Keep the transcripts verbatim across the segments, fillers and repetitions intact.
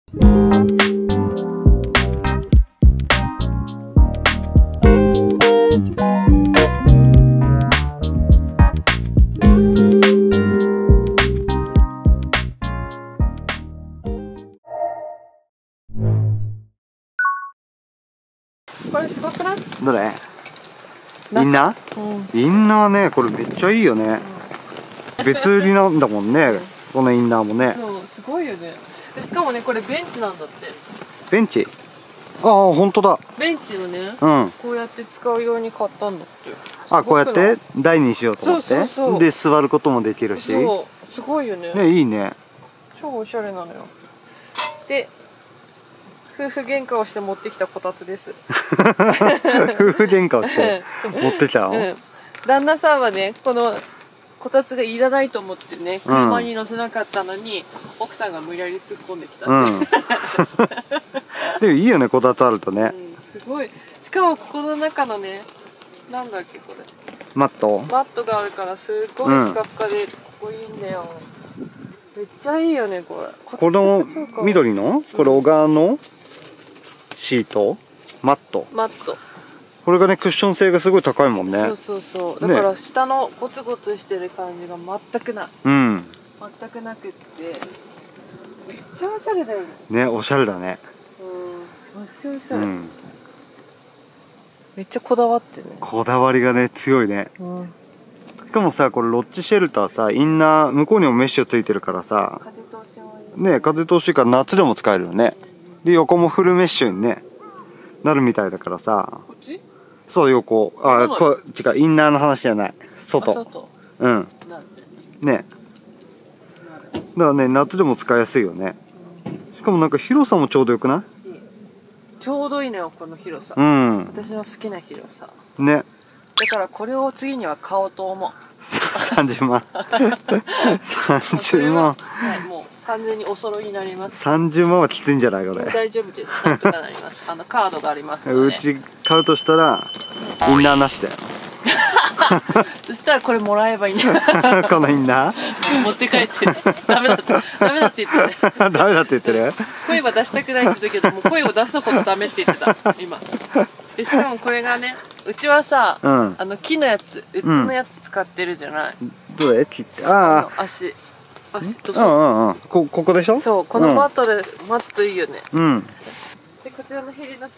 これすごくない？ どれ？インナー？うん、インナーね、これめっちゃいいよね。うん、別売りなんだもんね、うん、このインナーもね。 そう、すごいよね。しかもね、これベンチなんだって。 ベンチ？ああ、本当だ。 ベンチをね、 うん、 こうやって使うように買ったんだって。 あ、こうやって台にしようと思って。 そうそうそう。 で、座ることもできるし。 そう、すごいよね。 ね、いいね。 超おしゃれなのよ。で、夫婦喧嘩をして持ってきたこたつです。 夫婦喧嘩をして持ってきたの？うん、 旦那さんはね、このこたつがいらないと思ってね、車に乗せなかったのに、うん、奥さんが無理やり突っ込んできた、ね。うん、 でもいいよね、こたつあるとね。 うん、すごい。しかもここの中のね、なんだっけこれ。 マット？ マットがあるからすっごいふかふかでここいいんだよ。めっちゃいいよねこれ。 この緑のこれ小川のシート、マット。 マット。これがねクッション性がすごい高いもんね。 そうそうそう。だから下のゴツゴツしてる感じが全くない。 うん。 全くなくってめっちゃおしゃれだよね。 ね、おしゃれだね。 うん。めっちゃおしゃれ。うん、めっちゃこだわってるね。 こだわりがね強いね。うん。しかもさ、これロッジシェルターさ、インナー向こうにもメッシュついてるからさ。 風通しもいい。 ね、風通しいいから夏でも使えるよね。で横もフルメッシュにねなるみたいだからさ。 こっち？ そう横。あ、こ違うインナーの話じゃない。外。 外。 うん。ね。だからね夏でも使いやすいよね。しかもなんか広さもちょうどよくない？いい。 ちょうどいいのよこの広さ。 うん。 私の好きな広さ。 ね。 だからこれを次には買おうと思う。 さんじゅうまん。さんじゅうまん。 はい、もう完全にお揃いになります。 さんじゅうまんはきついんじゃないこれ。 大丈夫です。なんとかなります。あのカードがありますので。 うち買うとしたらインナーなしだよ。 そしたらこれもらえばいいんだ。 このインナー持って帰って。ダメだって。ダメだって言ってね。 ダメだって言ってる。 声は出したくないって言ったけども声を出すほどダメって言ってた今。でしかもこれがね、うちはさ、うん、あの木のやつ、ウッドのやつ使ってるじゃない。うん、 どれ？木って。ああ。 足。足とそう。うんうんうん。こここでしょ？ そう、このマットで、うん、マットいいよね。 うん。 でこちらのヘリナッツ。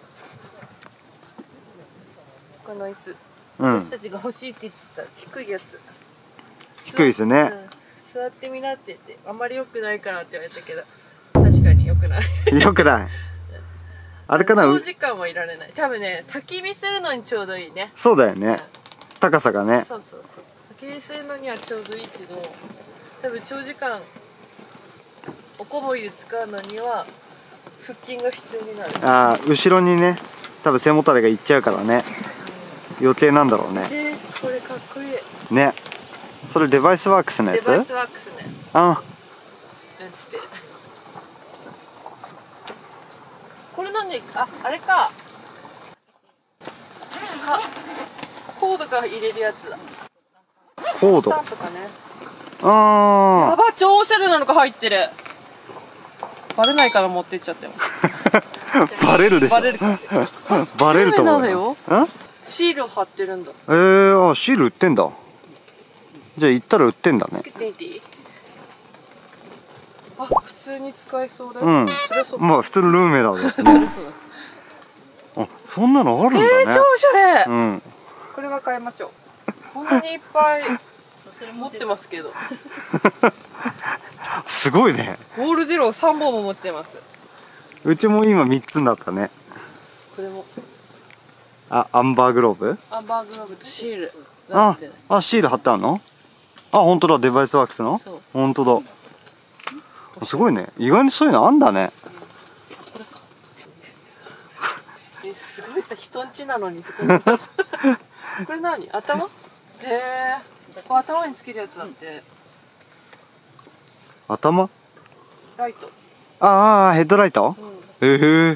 この椅子。 うん、 私たちが欲しいって言ってた低いやつ。 低いですね、うん。 座ってみなって言って、あんまり良くないからって言われたけど、確かに良くない。 良くない。あれかな。 長時間はいられない。多分ね、焚き火するのにちょうどいいね。 そうだよね。うん、高さがね。 そうそうそう。焚き火するのにはちょうどいいけど、多分長時間おこぼりで使うのには腹筋が必要になる。 ああ、後ろにね、多分背もたれがいっちゃうからね。うん、余計なんだろうね。 えー、これかっこいい。 ね。それデバイスワークスのやつ？ デバイスワークスのやつ。 ああ。 なんつって。これなんで、あ、あれか。か、コードが入れるやつだ。 コード。 とかね。 ああ。 やば、超おしゃれなのが入ってる。バレないから持ってっちゃったよ。 バレるでしょ。 バレるか。 バレると思う。 よ。シールを貼ってるんだ。 ええー、あ、シール売ってんだ。じゃあ行ったら売ってんだね。 つけてみていい？あ、普通に使えそうだよ。 うん。 それそう。 まあ普通のルーメラーだ。 それそうだ。あ、そんなのあるんだね。 えー、超おしゃれ。 うん。これは買いましょう。こんなにいっぱい持ってますけど。 すごいね。 ゴールデローさんぼんも持ってます。 うちも今みっつになったね。 これも。 あ、アンバーグローブ？ アンバーグローブとシール。 あ、あ、シール貼ってあるの？あ、本当だ、デバイスワークスの？ そう。 本当だ。すごいね。意外にそういうのあんだね。 え、すごいさ、人んちなのにそこに。これ何？頭？へえ。これ頭につけるやつだって。 頭？ ライト。 ああ、ヘッドライト？うん、へえ。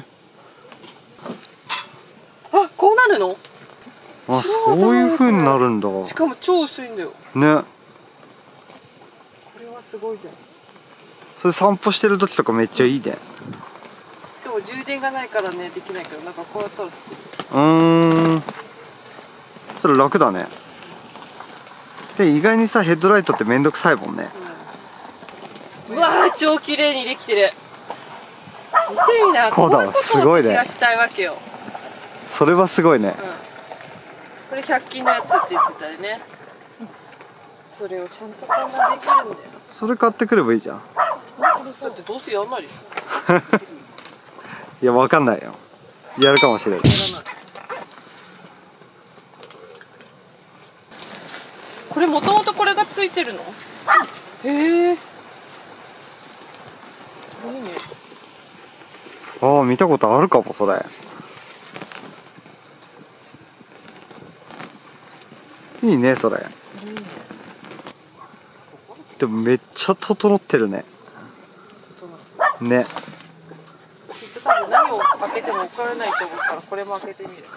あ、こうなるの？ あ、そういう風になるんだ。 しかも超薄いんだよ。 ね。 これはすごいじゃん。 それ散歩してる時とかめっちゃいいね。 充電がないからねできないけど、なんかこうやったらつける。 うーん、それ楽だね。で意外にさヘッドライトってめんどくさいもんね。 うわー超綺麗にできてる。見てみな、こういうことを私がしたいわけよ。 それはすごいね、うん、 これひゃく均のやつって言ってたりね。それをちゃんとこんなできるんだよ。 それ買ってくればいいじゃん。 だってどうせやんないでしょ。 いやわかんないよ、やるかもしれない。 これもともとこれがついてるの？へえ。いいね。 ああ見たことあるかもそれ。いいねそれ。いいね。でもめっちゃ整ってるね。整ね。きっと多分何を開けても怒られないと思うからこれも開けてみる。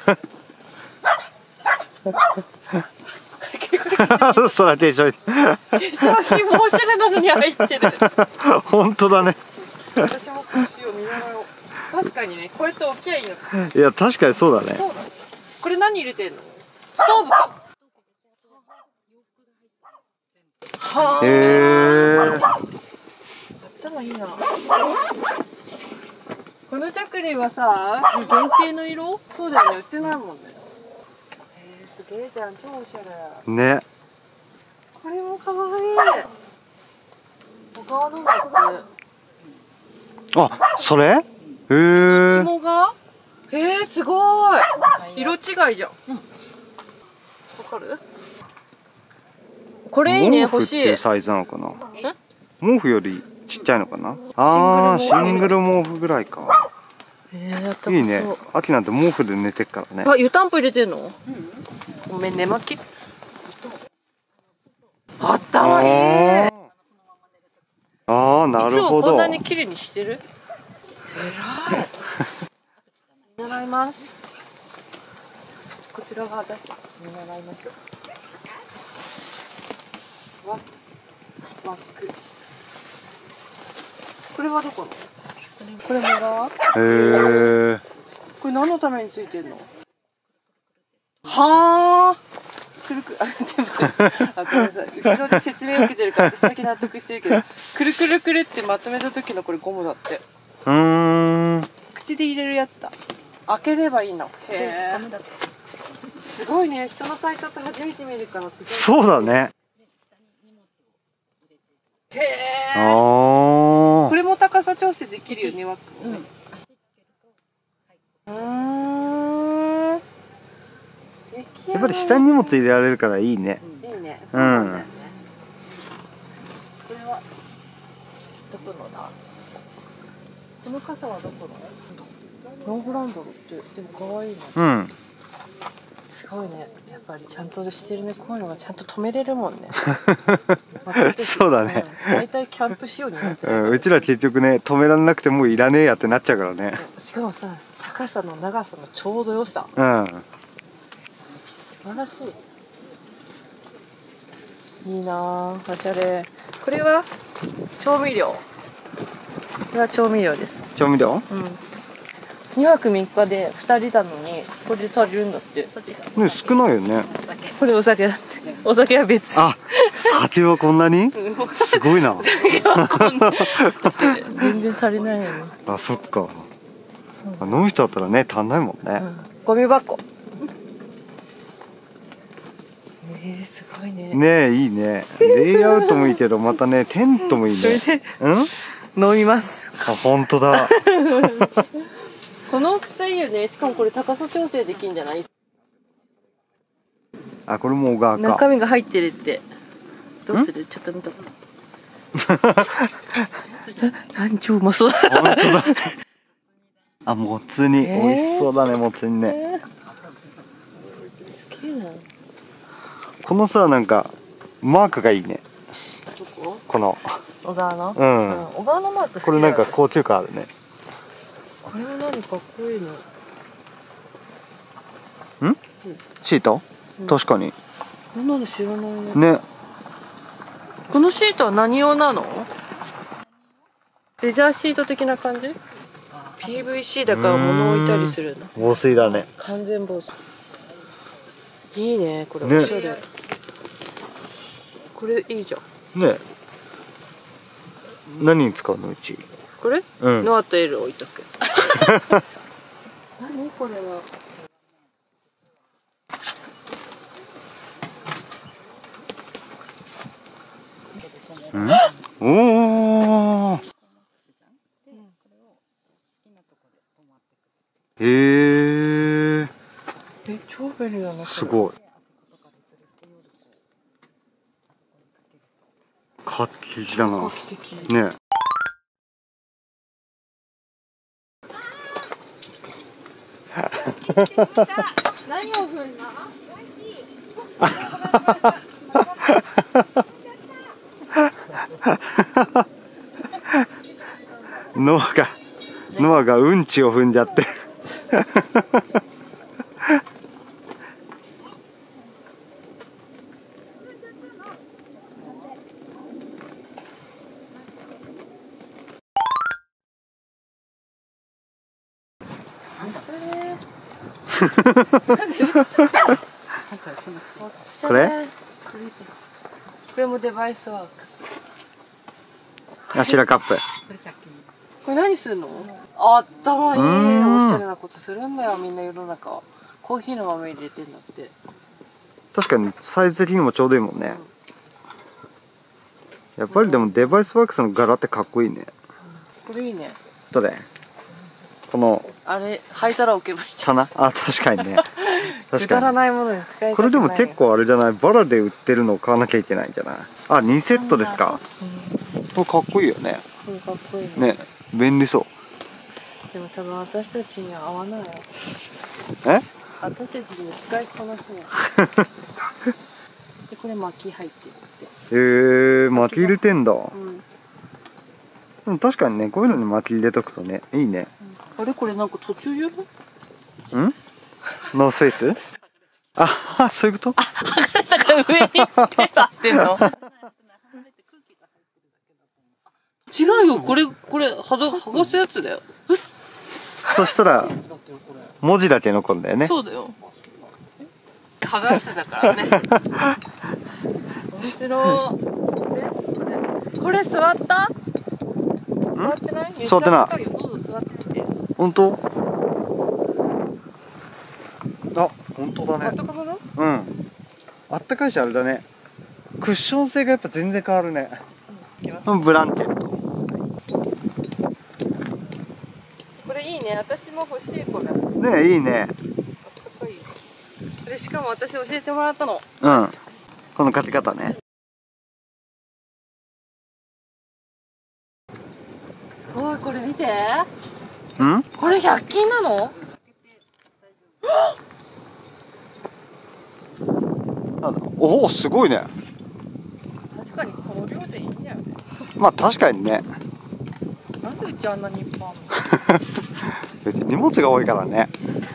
そら化粧品。化粧品もおしゃれなのに入ってる。本当だね。 私もそうしよう見習おう。確かにね、こうやって置きゃいいの。 いや確かにそうだね。 そうだね。これ何入れてんの？ストーブか。はあ。へえ。頭いいな。この着類はさ、限定の色？そうだよね、売ってないもんね。へえ、すげえじゃん、超おしゃれ。 ね。 これも可愛い。小川のだって。 あ、それ？へえ。 紐が？へえ、すごい。色違いじゃん。うん。わかる？これいいね、欲しい。 毛布っていうサイズなのかな？毛布よりちっちゃいのかな？ああ、シングル毛布ぐらいか。 えー、やったいいね。秋なんて毛布で寝てっからね。 あ、湯たんぽ入れてんの？うん、ごめん、寝巻き。あったまいい。 ああ、なるほど。いつもこんなに綺麗にしてる？偉い。見習います。こちらが私見習いましょう。ワック、ワック。これはどこの？これもが？へえ。 これ何のためについてんの？はあ。くるくる、あ、全部。あ、ごめんなさい。後ろで説明受けてるから、私だけ納得してるけど。くるくるくるってまとめた時のこれゴムだって。 うーん。 口で入れるやつだ。開ければいいの。へえ。すごいね。人のサイトって初めて見るからすごい。 そうだね。 へえ。これも高さ調整できるよね、ワックもね。うん。素敵や。 やっぱり下に荷物入れられるからいいね。 いいね。そうなんだよね。これはどこのだ？この傘はどこの？ノーブランドって、でも可愛いね。 うん。 すごいね。やっぱりちゃんとしてるね。こういうのがちゃんと止めれるもんね。 そうだね。 大体キャンプ仕様になってる。 うん、うちら結局ね、止められなくてもういらねえやってなっちゃうからね。 しかもさ、高さの長さのちょうど良さ。 うん。 素晴らしい。いいなぁ、おしゃれ。これは調味料。これは調味料です。 調味料？ うん。にはくみっかでふたりなのにこれで足りるんだって。 ね、少ないよね。 これお酒だって。お酒は別。 あ、酒はこんなに？すごいな。 全然足りないよね。 あ、そっか。飲む人だったらね、足んないもんね。 うん、ゴミ箱。えー、すごいね。 ねえ、いいね。レイアウトもいいけど、またね、テントもいいね。うん？ 飲みます。 あ、本当だ。 この大きさいいよね。しかもこれ高さ調整できんじゃない？ あ、これも小川か。 中身が入ってるって。どうする？ちょっと見とこう。なん超うまそう。 本当だ。あ、もつ煮、えー、美味しそうだね、もつ煮ね。えー、すげえな。このさ、なんかマークがいいね。 どこ？ この。 小川の？ うん。 うん、小川のマーク好きだよ。 これなんか高級感あるね。 これは何かっこいいの。 ん？シート？うん、確かに。 こんなの知らないね。 ね。 このシートは何用なの？レジャーシート的な感じ？ ピーブイシー だから物置いたりするの。 防水だね。 完全防水。いいね、これおしゃれ。ね、これいいじゃん。 ね。何に使うのうち？ これ？うん。ノアとエル置いとく。何これは。 うん？おお。へえ。 え、超便利だな。 すごい。画期的だな。 画期的。 ね。 何を踏んだ？ ノアがノアがうんちを踏んじゃって。これ？ これもデバイスワークス。 あちらカップ。 これ何するの？あったまいい。おしゃれなことするんだよ、みんな世の中は。コーヒーの豆入れてんだって。 確かにサイズ的にもちょうどいいもんね。やっぱりでもデバイスワークスの柄ってかっこいいね。 これいいね。 どれ？このあれ灰皿置けばいいじゃん。 棚？あ、確かにね。 くだらないものに使いたくない。 これでも結構あれじゃない？バラで売ってるのを買わなきゃいけないんじゃない？あ、にセットですか。これかっこいいよね。 これかっこいいね。ね、便利そう。 でも多分私たちには合わないよ。 え？ 私たちに使いこなすの。でこれ薪入ってるって。 へえー、薪入れてんだ。うん。でも確かにね、こういうのに薪入れとくとね、いいね。 うん、あれこれなんか途中よる？ ん？ノースフェイス？あ、そういうこと？ あ、剥がれたから上に手がってんの？違うよ、これこれ剥がすやつだよ。 そしたら文字だけ残るんだよね。 そうだよ。剥がすだからね。面白い。これ座った？座ってない？ 座ってない。 どうぞ座ってみて。 本当？あ、本当だね。 あったかくない？ うん。あったかいしあれだね。クッション性がやっぱ全然変わるね。うん、ブランケット。 これいいね。私も欲しいこれ。 ねえ、いいね。 でしかも私教えてもらったの。 うん。このかけ方ね。 すごい、これ見て。 ん？ これひゃく均なの？ おお、すごいね。 確かにこの量でいいんだよね。 まあ確かにね。 なんでうちあんなにいっぱいあるの？ うち荷物が多いからね。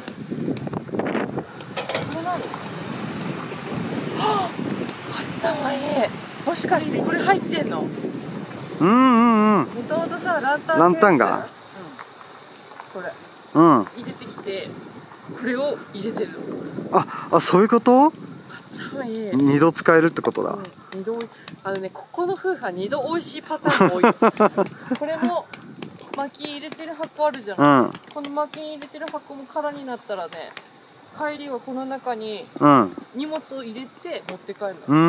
あったまいい。もしかしてこれ入ってんの？ うんうんうん。 もともとさ、ランタンランタンが、うん、 これ、 うん、 入れてきてこれを入れてるの。 ああ、そういうこと？ いい。 二度使えるってことだ。 うん、二度、あのね、ここの夫婦は二度美味しいパターンが多いよ。これも薪入れてる箱あるじゃない、うん、この薪入れてる箱も空になったらね、帰りはこの中に荷物を入れて持って帰るの。うん、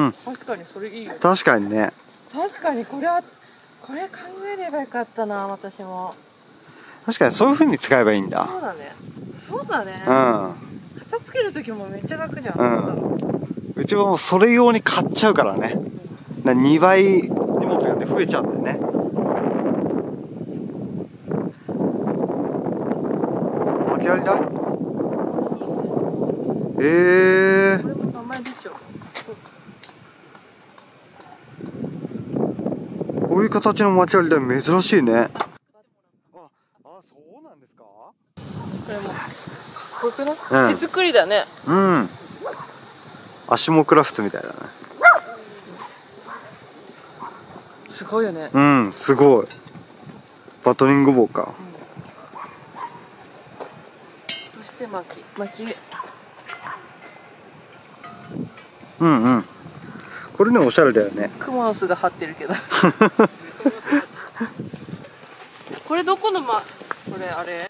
確かにそれいいよね。 確かにね。 確かにこれはこれ考えればよかったな、私も。 確かにそういう風に使えばいいんだ。 そうだね。そうだね。うん。片付ける時もめっちゃ楽じゃん。うん。 うちはもうそれ用に買っちゃうからね。うん、にばい荷物がね増えちゃうんだよね。巻き割りだ。ええー。 これも名前出ちゃう。 こういう形の巻き割り台珍しいね。あ、あ、そうなんですか。これもかっこよくない？うん、手作りだね。 うん。足もクラフトみたいだね。 すごいよね。 うん、すごい。バトリング棒か。 うんて巻き巻き。 うんうん。これねおしゃれだよね。 クモの巣が張ってるけど。これどこのまこれあれ？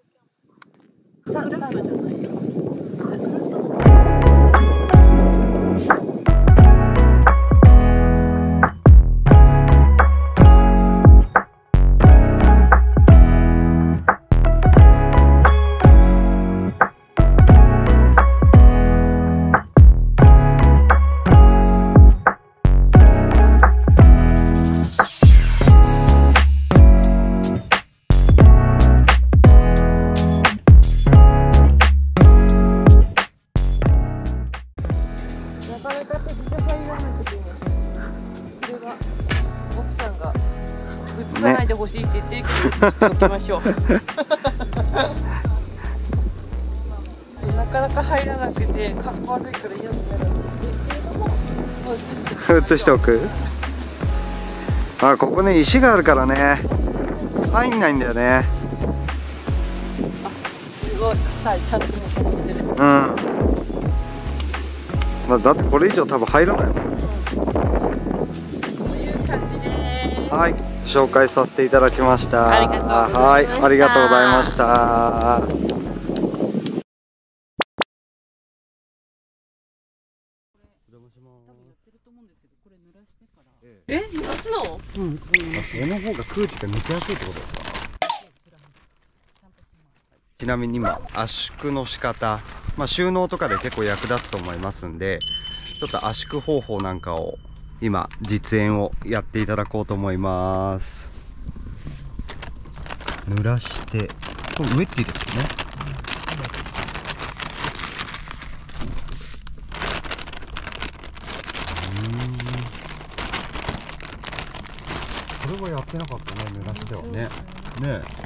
映さないでほしいって言ってるけど、映しておきましょう。なかなか入らなくて、かっこ悪いから嫌になるんですけど、 映しておく。あ、ここね石があるからね入んないんだよね。 あ、すごい硬い、ちゃんと残ってる。 うん、まあ、だってこれ以上多分入らないもん。 こういう感じです。 はい、紹介させていただきました。 ありがとうございました。 はい、ありがとうございました。 え、濡らすの？ うん、その方が空気が抜けやすいってことですか。ちなみに今圧縮の仕方、まあ、収納とかで結構役立つと思いますんで、ちょっと圧縮方法なんかを今実演をやっていただこうと思います。濡らして、これウェッティですよね。これはやってなかったね、濡らしてはね。ねえ。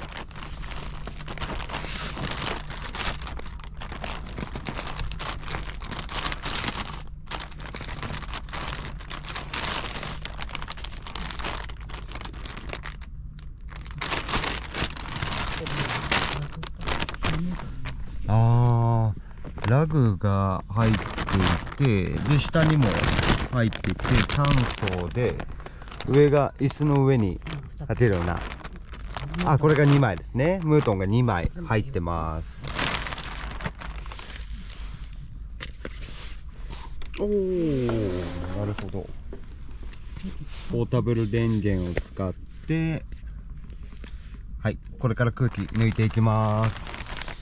あー、ラグが入っていて、で下にも入っていて、さん層で上が椅子の上に立てるような。あ、これがにまいですね。ムートンがにまい入ってます。おー、なるほど。ポータブル電源を使って、はい、これから空気抜いていきます。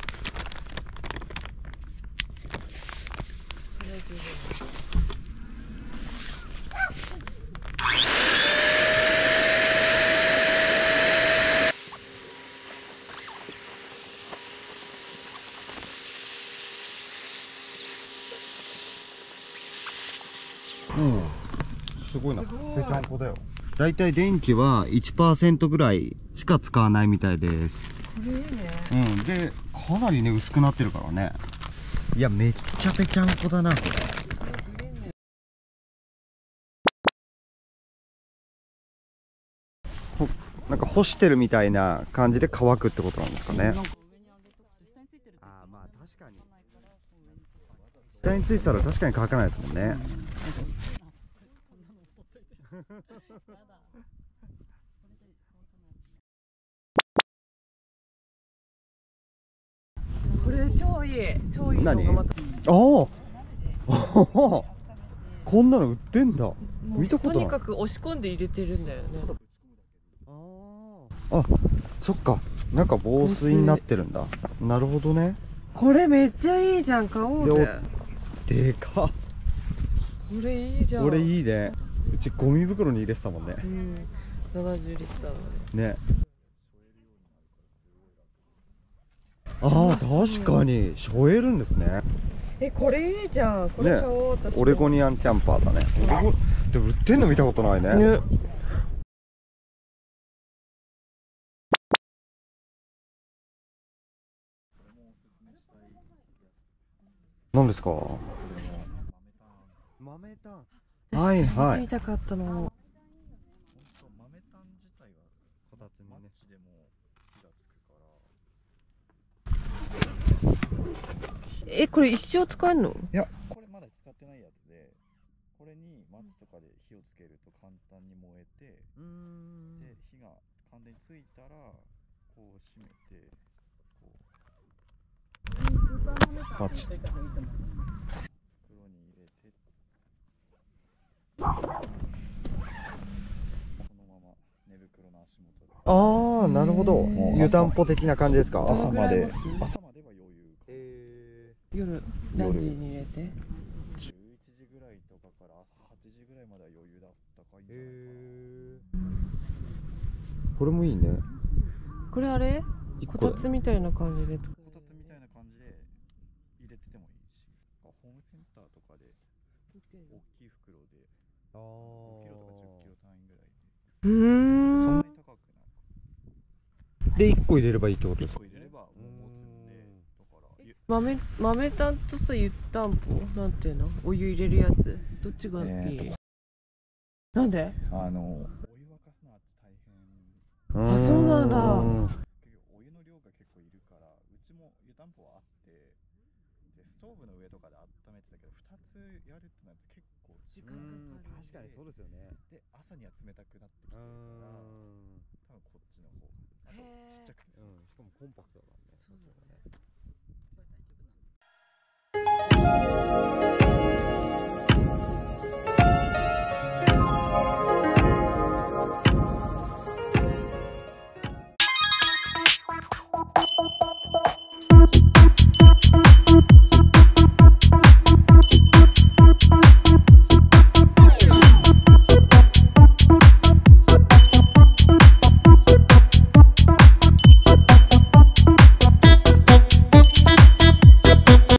うん、すごいな。ぺちゃんこだよ。だいたい電気はいちパーセントぐらいしか使わないみたいです。 これいいね。 うん、でかなりね薄くなってるからね。いや、めっちゃぺちゃんこだなこれ。ほなんか干してるみたいな感じで乾くってことなんですかね。ああ、まあ確かに下についてたら確かに乾かないですもんね。 これ超いい、超いいの何？ がまた。 ああこんなの売ってんだ。見たことない。 とにかく押し込んで入れてるんだよね。 ああ、そっか。なんか防水になってるんだ。なるほどね。 これめっちゃいいじゃん、買おうぜ。 でかっ。 これいいじゃん。 これいいね。うちゴミ袋に入れてたもんね。 うん、ななじゅうリッターね。ああ、確かに背負えるんですね。 え、これいいじゃん。これ買おう、私も。 オレゴニアンキャンパーだね。オレゴでも売ってんの見たことないね。 ね。 何ですか？豆炭。はいはい。 見たかったの。 豆炭自体がこたつにね、でも火がつくから。 え、これ一生使えるの？ いや、これまだ使ってないやつで、これにマッチとかで火をつけると簡単に燃えて、で火が完全についたらこう閉めて、こうパチッ袋に入れて、このまま寝袋の足元でああ、なるほど。 もう湯たんぽ的な感じですか？ 朝までどのぐらい持つ朝までは余裕。 え夜何時に入れて？ じゅういちじぐらいとかから朝はちじぐらいまでは余裕だったかいんじゃないかな。 ー、これもいいね。 これあれ？ 一個だこたつみたいな感じで使こたつみたいな感じで入れててもいいし、ホームセンターとかで大きい袋であごキロとかじゅっキロ単位ぐらいうーん。 で、そんなに高くなく、 で、いっこ入れればいいってことですか？ いっこ入れればもう持つんで、だからゆ豆豆たんとさ、湯たんぽなんていうの？お湯入れるやつどっちがいい？ えーなんで？ あのお湯沸かすのは大変。 あそうなんだ結局お湯の量が結構いるから、うちも湯たんぽはあって、でストーブの上とかで温めてたけど、ふたつやるってなると結構時間がかかる。 確かにそうですよね。 で朝には冷たくなってきてるから、多分こっちの方が、あとちっちゃくてすごく、 しかもコンパクトだもんね。 そうだね。